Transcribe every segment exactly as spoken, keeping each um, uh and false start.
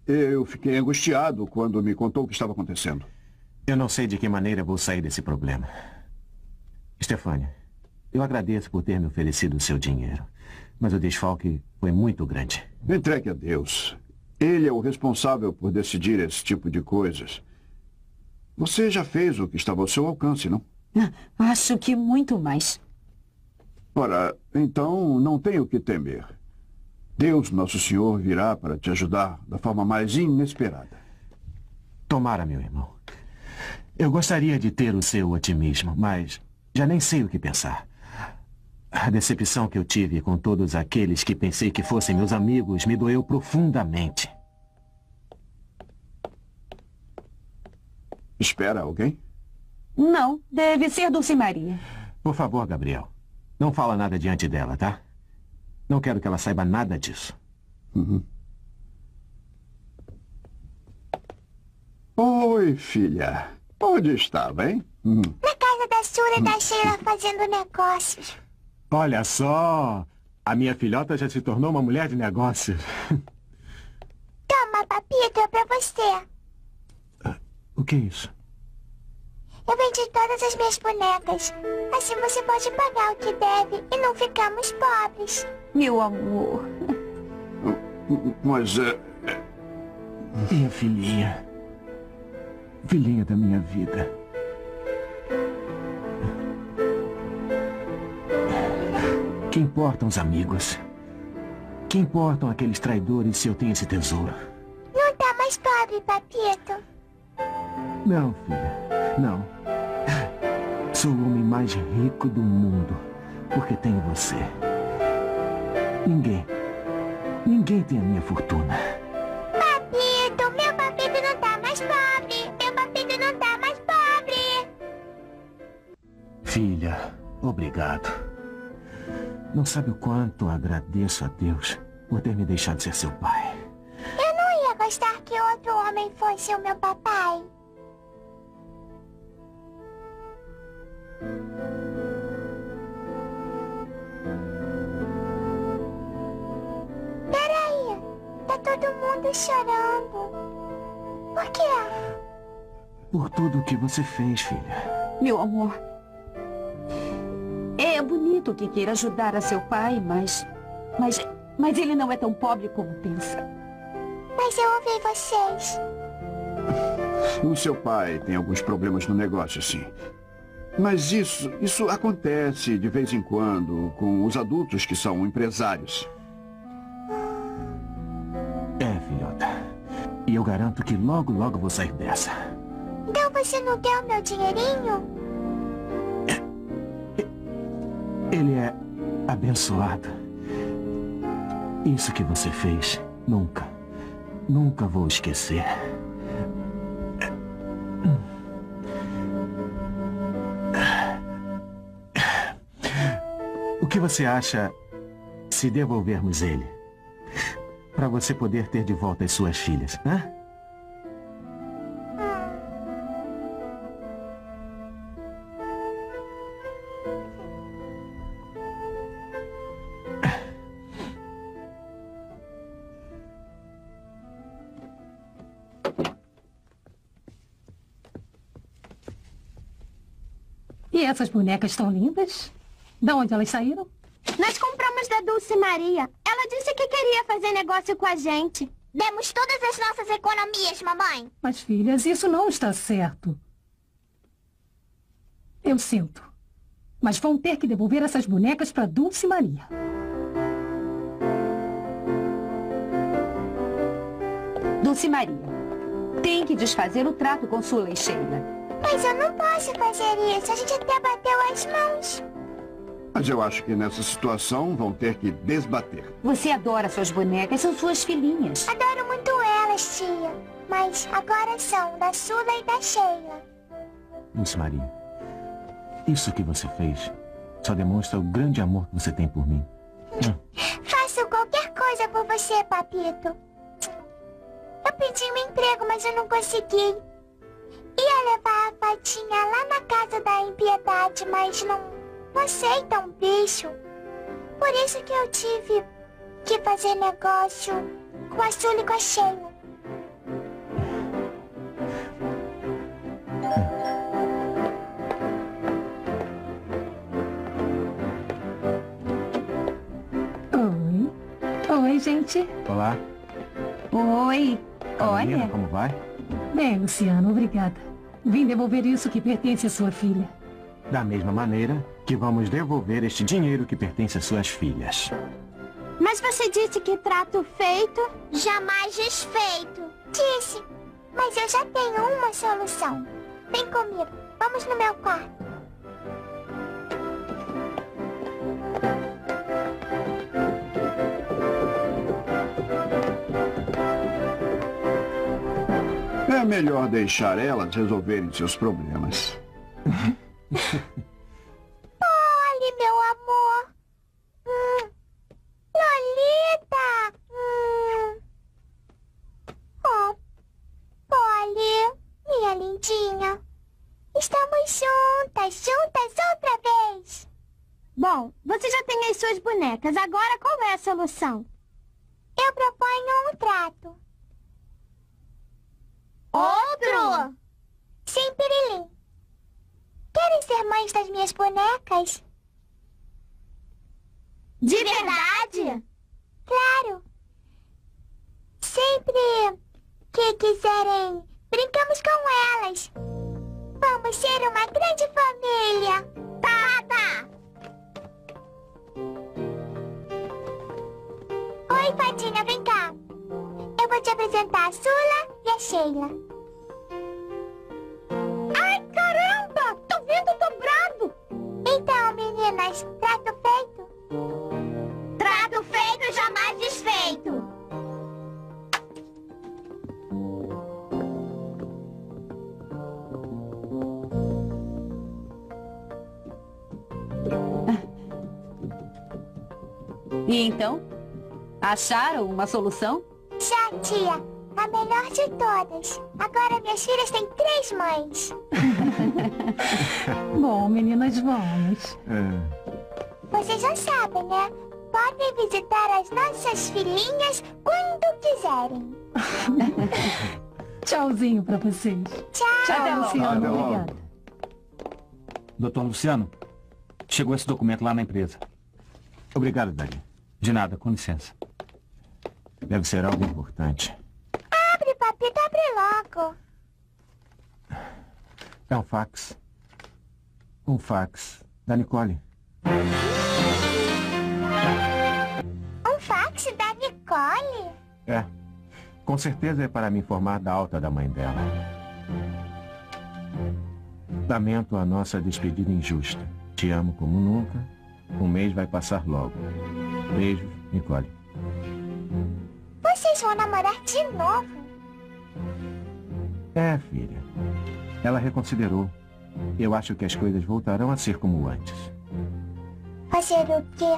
eu fiquei angustiado quando me contou o que estava acontecendo. Eu não sei de que maneira vou sair desse problema. Stefânia, eu agradeço por ter me oferecido o seu dinheiro, mas o desfalque foi muito grande. Entregue a Deus. Ele é o responsável por decidir esse tipo de coisas. Você já fez o que estava ao seu alcance, não? Acho que muito mais. Ora, então não tem o que temer. Deus, Nosso Senhor, virá para te ajudar da forma mais inesperada. Tomara, meu irmão. Eu gostaria de ter o seu otimismo, mas já nem sei o que pensar. A decepção que eu tive com todos aqueles que pensei que fossem meus amigos me doeu profundamente. Espera alguém? Não, deve ser Dulcimaria. Por favor, Gabriel, não fala nada diante dela, tá? Não quero que ela saiba nada disso. Uhum. Oi, filha. Onde estava, hein? Uhum. Na casa da Sura e da Sheila fazendo negócios. Olha só! A minha filhota já se tornou uma mulher de negócios. Toma, papito, é pra você. O que é isso? Eu vendi todas as minhas bonecas. Assim você pode pagar o que deve e não ficamos pobres. Meu amor. Mas... É... Minha filhinha. Filhinha da minha vida. Que importam os amigos? Que importam aqueles traidores se eu tenho esse tesouro? Não tá mais pobre, papito. Não, filha. Não. Sou o homem mais rico do mundo, porque tenho você. Ninguém, ninguém tem a minha fortuna. Papito, meu papito não tá mais pobre. Meu papito não tá mais pobre. Filha, obrigado. Não sabe o quanto agradeço a Deus por ter me deixado ser seu pai. Eu não ia gostar que outro homem fosse o meu papai. Peraí, tá todo mundo chorando. Por quê? Por tudo o que você fez, filha. Meu amor. É bonito que queira ajudar a seu pai, mas... Mas... Mas ele não é tão pobre como pensa. Mas eu ouvi vocês. O seu pai tem alguns problemas no negócio, sim. Mas isso, isso acontece de vez em quando com os adultos que são empresários. É, filhota. E eu garanto que logo, logo vou sair dessa. Então você não deu meu dinheirinho? Ele é abençoado. Isso que você fez, nunca, nunca vou esquecer. O que você acha se devolvermos ele? Para você poder ter de volta as suas filhas, né? E essas bonecas estão lindas? De onde elas saíram? Nós compramos da Dulcimaria. Ela disse que queria fazer negócio com a gente. Demos todas as nossas economias, mamãe. Mas, filhas, isso não está certo. Eu sinto. Mas vão ter que devolver essas bonecas para Dulcimaria. Dulcimaria, tem que desfazer o trato com Sula e Sheila. Mas eu não posso fazer isso. A gente até bateu as mãos. Mas eu acho que nessa situação vão ter que desbater. Você adora suas bonecas, são suas filhinhas. Adoro muito elas, tia. Mas agora são da Sula e da Sheila. Dulcimaria, isso que você fez só demonstra o grande amor que você tem por mim. Hum. Faço qualquer coisa por você, papito. Eu pedi um emprego, mas eu não consegui. Ia levar a Fatinha lá na casa da impiedade, mas não, não aceita um bicho. Por isso que eu tive que fazer negócio com a Sula e com a Sheila. gente. Olá. Oi. Carolina, Olha. como vai? Bem, Luciano, obrigada. Vim devolver isso que pertence à sua filha. Da mesma maneira que vamos devolver este dinheiro que pertence às suas filhas. Mas você disse que trato feito, jamais desfeito. Disse, mas eu já tenho uma solução. Vem comigo, vamos no meu quarto. É melhor deixar elas resolverem seus problemas. Olhe, meu amor. Hum. Lolita. Hum. Oh, Polly, minha lindinha. Estamos juntas, juntas outra vez. Bom, você já tem as suas bonecas. Agora qual é a solução? Eu proponho um trato. Outro? Sim, Pirilim. Querem ser mães das minhas bonecas? De verdade? Claro. Sempre que quiserem, brincamos com elas. Vamos ser uma grande família. Tá, tá. Oi, Fadinha, vem cá. Eu vou te apresentar a Sula e a Sheila. Ai, caramba! Tô vendo dobrado! Então, meninas, trato feito? Trato feito, jamais desfeito! E então? Acharam uma solução? Já, tia. A melhor de todas. Agora minhas filhas têm três mães. Bom, meninas, vamos. É. Vocês já sabem, né? Podem visitar as nossas filhinhas quando quiserem. Tchauzinho pra vocês. Tchau. Tchau, Luciano. Até logo. Obrigada. Doutor Luciano, chegou esse documento lá na empresa. Obrigado, Dali. De nada, com licença. Deve ser algo importante. Abre, papito, abre logo. É um fax. Um fax da Nicole. Um fax da Nicole? É. Com certeza é para me informar da alta da mãe dela. Lamento a nossa despedida injusta. Te amo como nunca. Um mês vai passar logo. Beijo, Nicole. Vocês vão namorar de novo? É, filha. Ela reconsiderou. Eu acho que as coisas voltarão a ser como antes. Fazer o quê?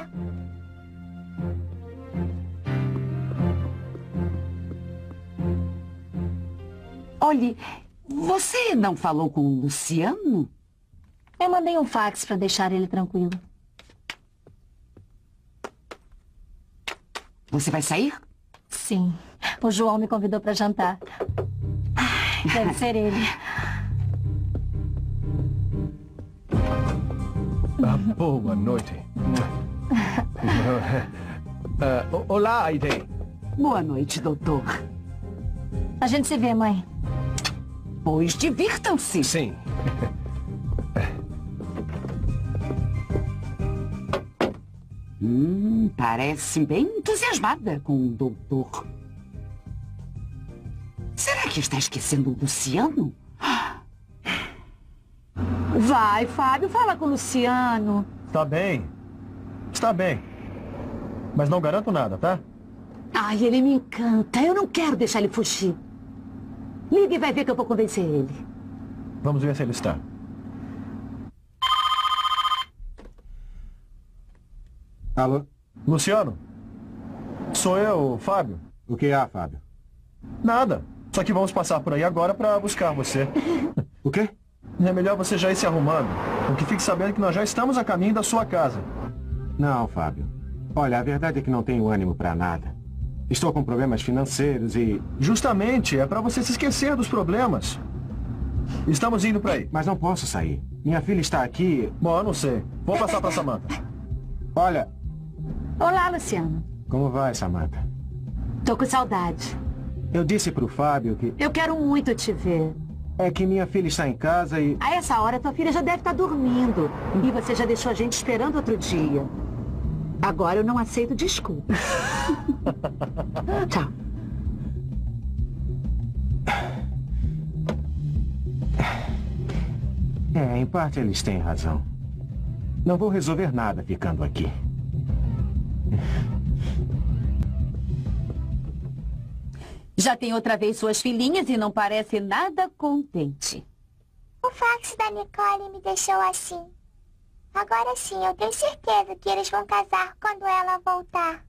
Olhe, você não falou com o Luciano? Eu mandei um fax pra deixar ele tranquilo. Você vai sair? Sim. O João me convidou pra jantar. Deve ser ele. Ah, boa noite. Ah, o- olá, Aiden. Boa noite, doutor. A gente se vê, mãe. Pois divirtam-se. Sim. Hum, parece bem entusiasmada com o doutor. Será que está esquecendo o Luciano? Vai, Fábio, fala com o Luciano. Está bem. Está bem. Mas não garanto nada, tá? Ai, ele me encanta. Eu não quero deixar ele fugir. Liga e vai ver que eu vou convencer ele. Vamos ver se ele está. Alô? Luciano? Sou eu, Fábio. O que há, Fábio? Nada. Só que vamos passar por aí agora para buscar você. O quê? É melhor você já ir se arrumando. Porque fique sabendo que nós já estamos a caminho da sua casa. Não, Fábio. Olha, a verdade é que não tenho ânimo para nada. Estou com problemas financeiros e... Justamente, é para você se esquecer dos problemas. Estamos indo para aí. Mas não posso sair. Minha filha está aqui... Bom, eu não sei. Vou passar para Samantha. Olha, Olá, Luciano. como vai, Samantha? Tô com saudade. Eu disse pro Fábio que... Eu quero muito te ver. É que minha filha está em casa e... A essa hora, tua filha já deve estar dormindo. E você já deixou a gente esperando outro dia. Agora eu não aceito desculpas. Tchau. É, em parte eles têm razão. Não vou resolver nada ficando aqui. Já tem outra vez suas filhinhas e não parece nada contente. O fax da Nicole me deixou assim. Agora sim, eu tenho certeza que eles vão casar quando ela voltar.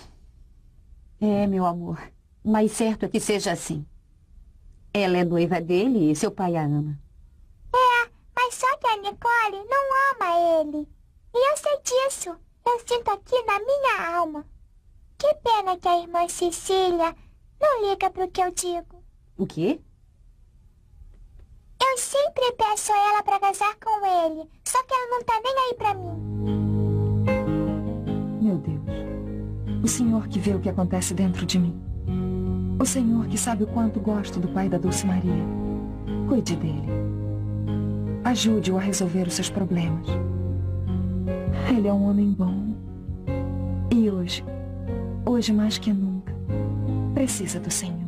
É, meu amor. Mas certo é que seja assim. Ela é noiva dele e seu pai a ama. É, mas só que a Nicole não ama ele. E eu sei disso. Eu sinto aqui na minha alma. Que pena que a irmã Cecília não liga pro que eu digo. O quê? Eu sempre peço a ela pra casar com ele. Só que ela não tá nem aí pra mim. Meu Deus. O Senhor que vê o que acontece dentro de mim. O Senhor que sabe o quanto gosto do pai da Dulce Maria. Cuide dele. Ajude-o a resolver os seus problemas. Ele é um homem bom. E hoje, hoje mais que nunca, precisa do Senhor.